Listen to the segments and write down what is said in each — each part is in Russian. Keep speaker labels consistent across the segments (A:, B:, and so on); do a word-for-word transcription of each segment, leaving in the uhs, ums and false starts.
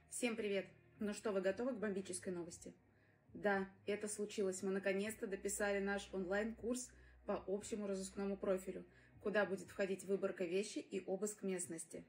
A: Всем привет! Ну что, вы готовы к бомбической новости? Да, это случилось. Мы наконец-то дописали наш онлайн-курс по общему разыскному профилю, куда будет входить выборка вещи и обыск местности.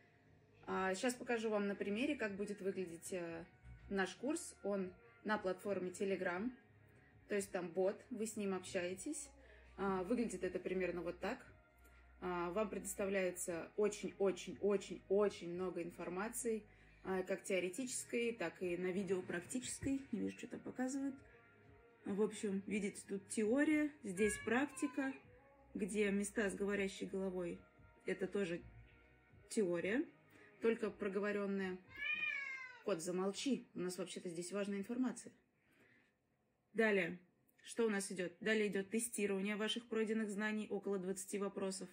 A: А сейчас покажу вам на примере, как будет выглядеть наш курс. Он на платформе Telegram, то есть там бот, вы с ним общаетесь. Выглядит это примерно вот так. Вам предоставляется очень-очень-очень-очень много информации, как теоретической, так и на видео практической. Не вижу, что там показывают. В общем, видите, тут теория, здесь практика, где места с говорящей головой. Это тоже теория, только проговоренная. Кот, замолчи, у нас вообще-то здесь важная информация. Далее, что у нас идет? Далее идет тестирование ваших пройденных знаний, около двадцати вопросов.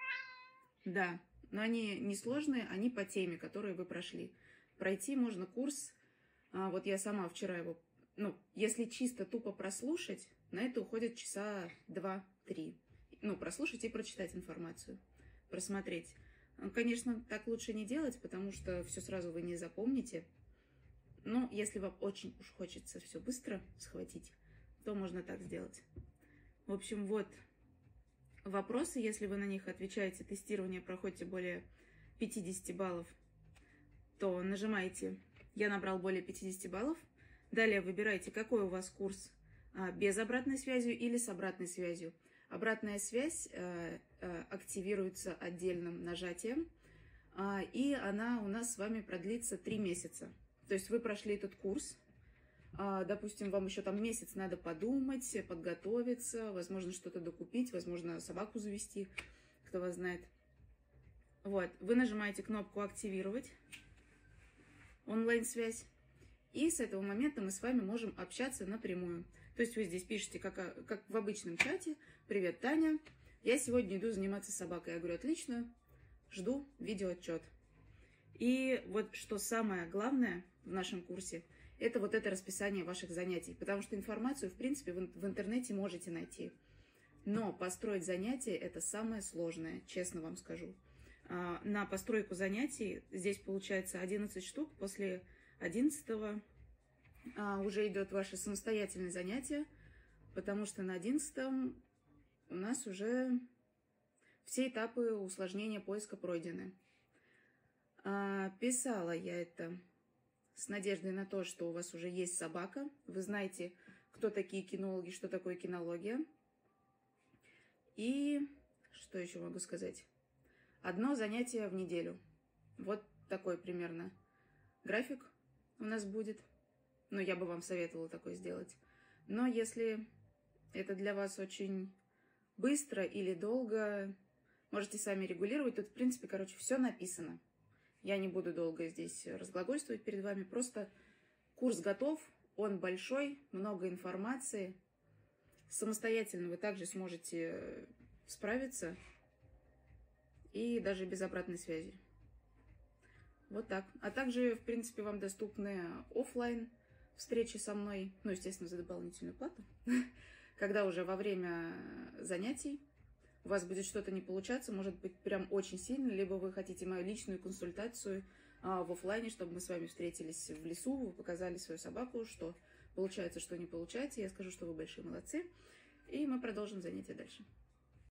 A: Да, но они не сложные, они по теме, которые вы прошли. Пройти можно курс, а, вот я сама вчера его, ну, если чисто тупо прослушать, на это уходит часа два-три. Ну, прослушать и прочитать информацию, просмотреть. Конечно, так лучше не делать, потому что все сразу вы не запомните. Но если вам очень уж хочется все быстро схватить, то можно так сделать. В общем, вот вопросы, если вы на них отвечаете, тестирование проходите более пятидесяти баллов, то нажимаете «Я набрал более пятидесяти баллов». Далее выбираете, какой у вас курс, без обратной связи или с обратной связью. Обратная связь активируется отдельным нажатием, и она у нас с вами продлится три месяца. То есть вы прошли этот курс, допустим, вам еще там месяц надо подумать, подготовиться, возможно, что-то докупить, возможно, собаку завести, кто вас знает. Вот, вы нажимаете кнопку «Активировать онлайн-связь», и с этого момента мы с вами можем общаться напрямую. То есть вы здесь пишете, как, как в обычном чате: «Привет, Таня, я сегодня иду заниматься собакой». Я говорю: «Отлично, жду видеоотчет». И вот что самое главное в нашем курсе, это вот это расписание ваших занятий, потому что информацию, в принципе, в, в интернете можете найти. Но построить занятия – это самое сложное, честно вам скажу. На постройку занятий здесь получается одиннадцать штук, после одиннадцатого уже идет ваше самостоятельное занятие, потому что на одиннадцатом у нас уже все этапы усложнения поиска пройдены. Писала я это с надеждой на то, что у вас уже есть собака, вы знаете, кто такие кинологи, что такое кинология. И что еще могу сказать? Одно занятие в неделю. Вот такой примерно график у нас будет. Ну, я бы вам советовала такой сделать. Но если это для вас очень быстро или долго, можете сами регулировать. Тут, в принципе, короче, все написано. Я не буду долго здесь разглагольствовать перед вами. Просто курс готов, он большой, много информации. Самостоятельно вы также сможете справиться. И даже без обратной связи. Вот так. А также, в принципе, вам доступны офлайн встречи со мной. Ну, естественно, за дополнительную плату. Когда уже во время занятий у вас будет что-то не получаться, может быть, прям очень сильно, либо вы хотите мою личную консультацию а, в офлайне, чтобы мы с вами встретились в лесу, вы показали свою собаку, что получается, что не получается. Я скажу, что вы большие молодцы. И мы продолжим занятия дальше.